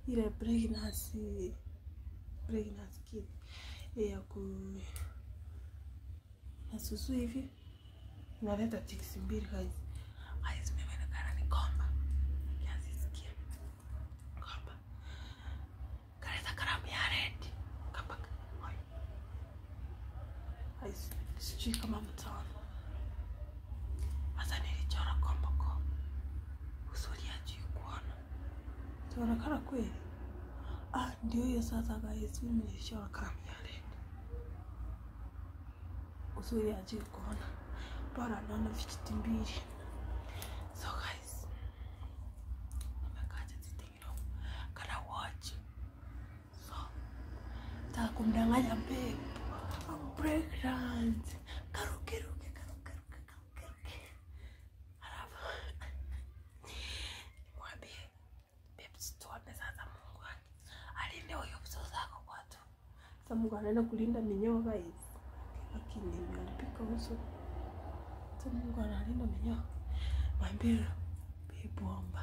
ile pregnancy kit ya nasusu hivi naleta chicks mbili guys. Guys, mimi nakana ni komba kiasi sikia komba kaleta karamu ya red kapa guys, sijui kama mtaona hasa nilichora komba kwa usuri ya juu kuona tunaonekana kweli. Ndio hiyo sasa guys, mimi nilichora karamu ya red usuri ya juu kuona para naona vijiti mbili. So guys, nimekaja zitingiro kana watch. So taka kumdanganya babe, I'm pregnant. Karuke halafu mwambie babe tuone sasa Mungu alinde huyo mtoto wako kwa tu. Sasa Mungu anaenda kulinda minyoo guys, lakini alipika uso. Sasa Mungu analinda minyoo. Mwambie babe omba.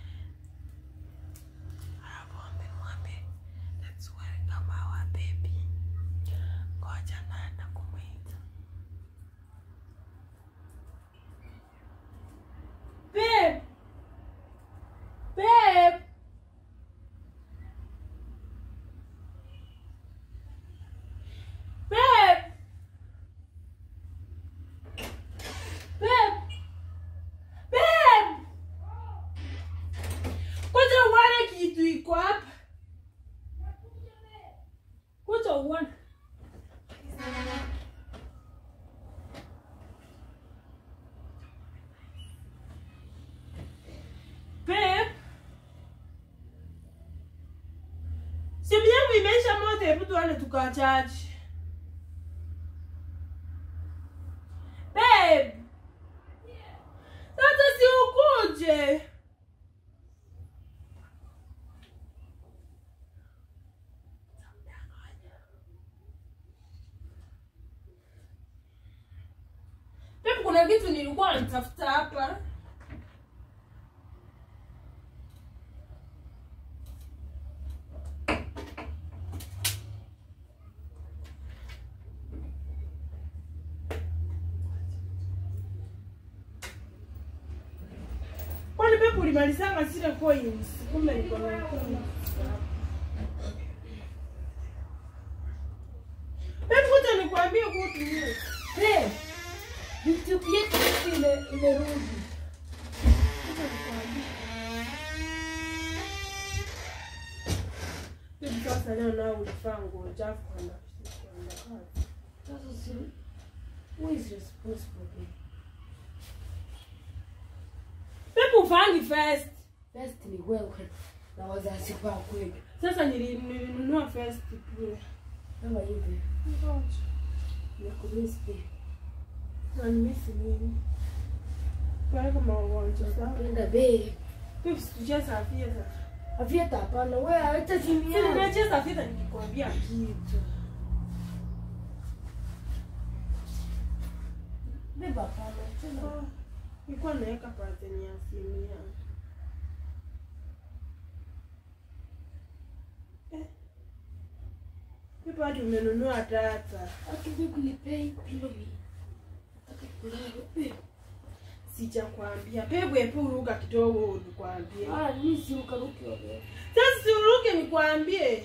Mwambie let's welcome our baby. Ngoja naenda kumwita. Babe! Babe! Babe! Babe! Babe! Kuja uone kitu iko hapa. Kuja uone. Babe! Simu yangu imeisha moto, hebu tuone tukachaji. Babe! Sasa si ukuje. Babe, kuna kitu nilikuwa nitafuta hapa. Kwani babe ulimalizanga zile coins? Kumbe niko na coins. Babe, kuja nikwambie kitu hiyo. Babe, YouTube yetu imerudi. Kuja nikwambie. Babe, sasa leo nao ulifaa nguo chafu kwa kazi. Sasa si who is responsible babe? Babe, ufangi first. First ni wewe na wazazi wako kweli. Sasa nilinunua first kule. Kama hivi. Ngoja. Nakumiss babe. Na nimisi nini? Kwa kama ugonjwa sawa. Penda babe. Babe, tucheza fiesta. Avieta hapana, wewe hata simu yangu. Tunacheza fiesta nikikwambia kitu. Babe hapana, tena. Nilikuwa naweka pattern ya simu yangu. Babe, hadi umenunua data. Akija kunipei pilo mimi. Nataka kulala babe. Sijakwambia. Babe, hebu uruka kidogo nikwambie. Mimi si ukaruki wewe. Sasa si uruke nikwambie.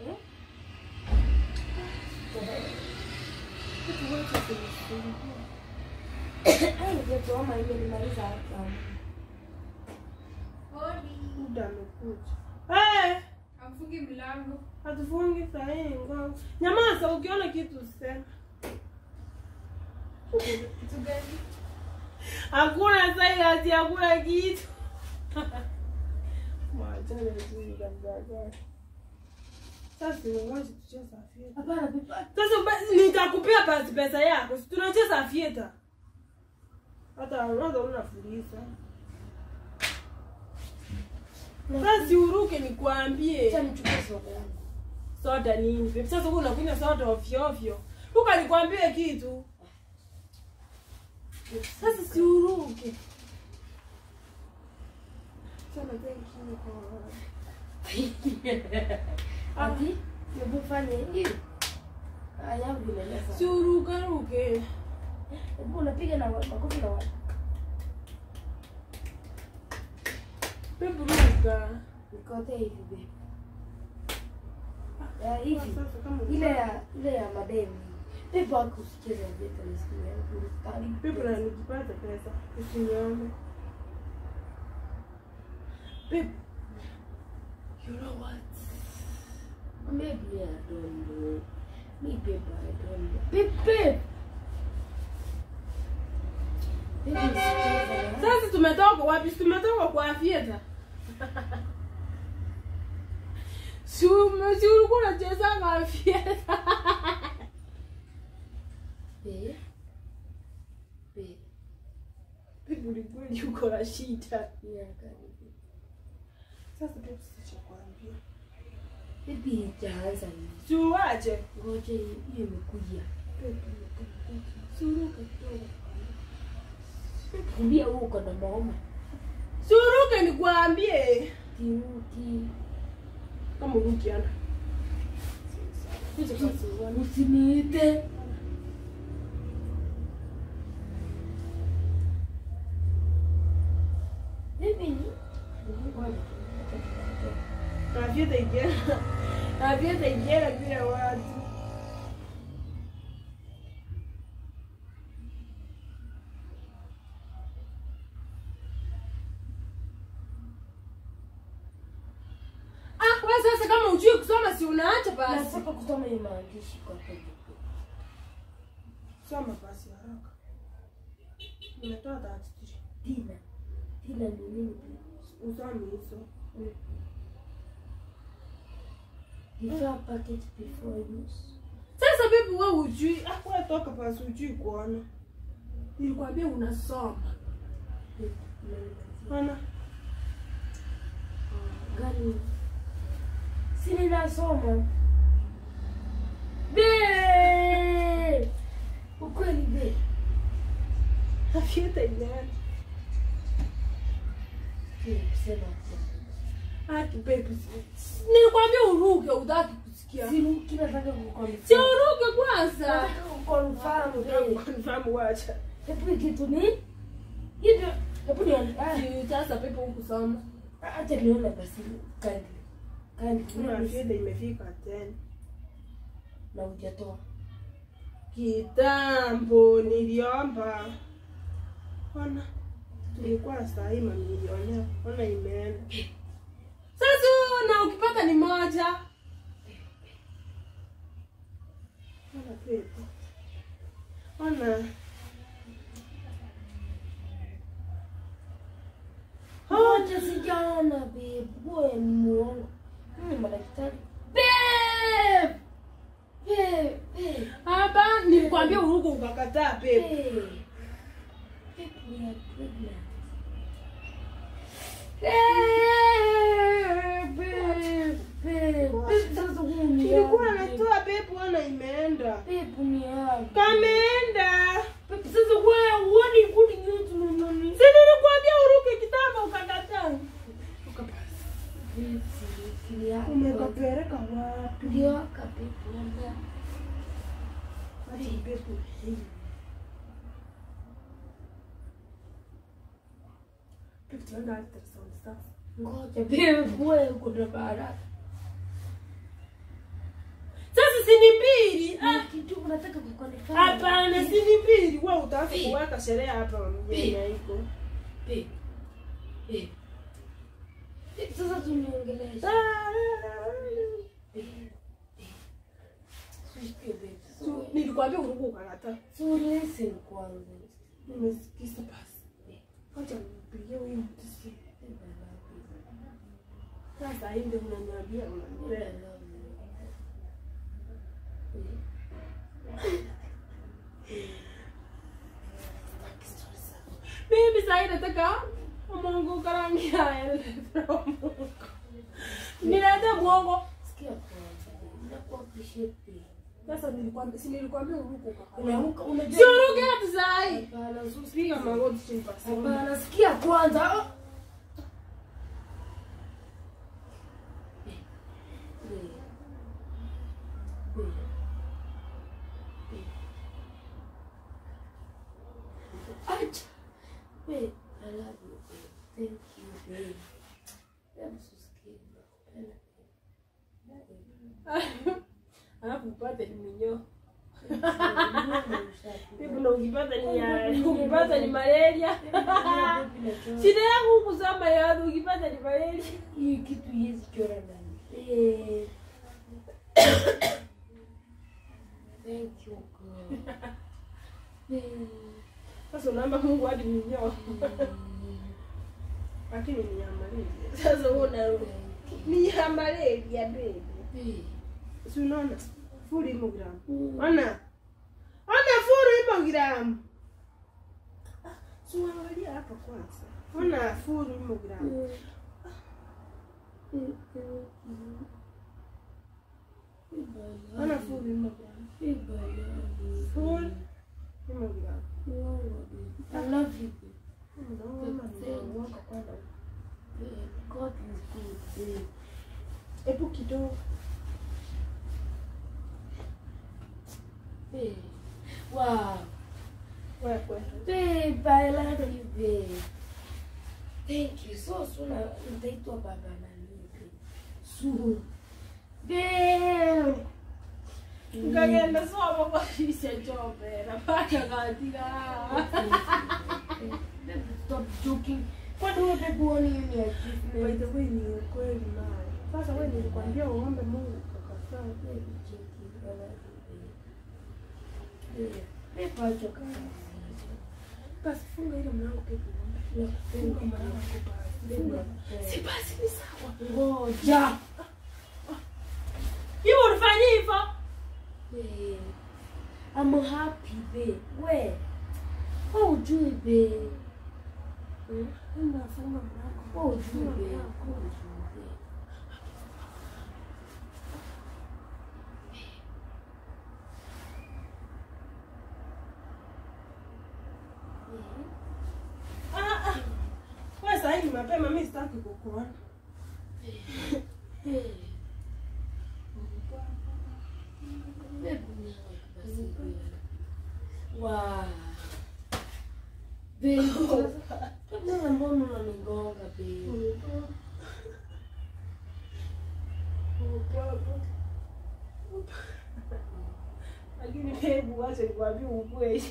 Kitu wote tunasikia. Ndio mama imemaliza hapa. Muda amekuja. Eh! Amfungi mlango. Hatufungi saa hii ngao. Nyamaza, ukiona kitu useme. Kitu gani? Hakuna silence, hakuna kitu. Maachana nzuri kabisa. Sasa ngoja tucheze fiesta. Hapana babe. Sasa nitakupea pesa yako. Si tunacheza fiesta. Hata unafurisa. Sasa uruke nikwambie. Acha nichukue soda yangu. Soda nini? Babe, sasa wewe unakunywa soda ovyo ovyo. Luka nikwambie kitu. Sasa si uruke. Sana thank you for Ati, hebu fanya hivi. Haya vile sasa. Si uruke. Hebu unapiga na makofi na watu. Babe ruka. Nikote hivi babe. Hivi. Ile ya madeni. Babe wako usicheze vitu nisikie yangu. Babe na nikipata pesa. Usiniombe. Babe. You know what? Maybe I don't know. Me babe, I don't know. Babe. Sasa tumetoka wapi? Tumetoka kwa theater. Si ulikuwa unacheza kwa theater. Babe ulikuwa yuko na shida. Sasa babe sichakwambia. Babe jaanza hivi. Si uache. Ngoja hiyo imekuja. Suruka kidogo. Kumbia huko na maoma. Suruka nikwambie. Tiruki. Kama ukiana. Usiniite. Mimi Navyeta igera bila watu. Wewe sasa kama hujui kusoma si unaacha basi. nataka kusoma hiyo maandishi kwa kweli. Soma basi haraka. Nimetoa 33. Tina ni nini? Usome hizo. Defer package before use. Sasa bibi wewe hujui, wewe toka basi hujui kuona. Nilikwambia unasoma. Ana. Gani? Sini nasoma. Ukweli be. Navyeta igera. Sema. Baby. Nilikwambia uruke utaki kusikia. Siruki nataka kukonfirm. Si uruke kwanza. Nataka kukonfirm. Confirm wacha. Hebu kitu ni? Hivyo, hebu ni Sasa pepo hukusoma. acha nione basi kandi. Kuna shida imefika tena. Na hujatoa. Kitambo niliomba. Ona. Tulikuwa saa hii mamilioni. Ona imeenda. Sasa na ukipata ni moja. Ona pepo. Ona. Hoja sijaona babe. Wewe ni muongo. Mimi madaktari. Babe. Hapa nilikwambia uruko ukakataa pepo. Babe, we are pregnant. Nilikuwa natoa pepo ona imeenda. Pepo ni hapo. Kameenda. Sasa wewe uone kudi nyote mnani. Si nilikwambia uruke kitambo ukakataa. Ukapasa. Umekapeleka wapi? Ndio kapepo ndio. Ati pepo hii. Pepo tunaenda ultrasound sasa. Ngoja babe wewe uko na baraka. Sasa si ni mbili. Kitu unataka kukonfirm. Hapana si ni mbili. Wewe utaanza kuweka sherehe hapa mwenye iko. Sasa tuniongelesha. Nilikwambia uruko ukakataa. So listen kwanza. Nimesikiza basi. Acha nipigie huyu mtu si. Sasa hii ndio unaniambia unanipenda. Baby sasa nataka Mungu karamia Mungu. Nileta mwongo. Sikia kwanza. Ninakuwa appreciate. Sasa nilikwambia uruko ukakataa. Unaruka unajua. Si uruke hata sasa hii. Hapana, Piga magoti chini basi. hapana, sikia kwanza. Alafu upate ni minyoo. Bibi na ukipata ni malaria. Shida yangu kusema ya ukipata ni malaria. Hii kitu hizi chora ndani. Thank you God. Sasa unaomba Mungu hadi minyoo. Lakini ni ya malaria. Sasa una ni ya malaria baby. Si unaona? Full hemogram. Ona full hemogram. Suangalia hapa kwanza. Ona full hemogram. Ona full hemogram. Full hemogram. I love you. God is good. Epo kidogo. Wow. Wewe. Babe, I love you, babe. Thank you. So soon, nitaitwa baba na mimi. Soon. Babe. Ngagenda soma kwa shisha jobe. Napaka katika. Stop joking. Kwa nini babe wani ni achieve? By the way ni kweli naye. Sasa wewe nilikwambia uombe Mungu akakataa. Basi funga ile mlango pepo. Funga mlango. Si basi ni sawa. Ngoja. Hiyo unafanya hivyo? I'm happy, babe. Where? Oh, do it, babe. Funga mlango. Oh, do it, babe. Sasa hivi mapema mimi sitaki kukuona. Wow. Babe, mbona unanigonga babe? Lakini babe wacha nikwambie ukweli.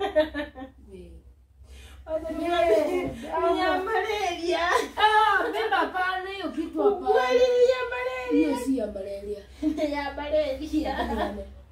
Ni ya malaria. Beba pale hiyo kitu hapa. Kweli ni ya malaria. Hiyo si ya malaria. Ya malaria.